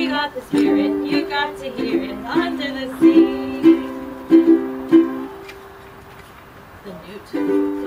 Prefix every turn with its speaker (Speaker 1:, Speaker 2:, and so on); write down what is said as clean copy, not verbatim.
Speaker 1: you got the spirit, you got to hear it under the sea. The newt.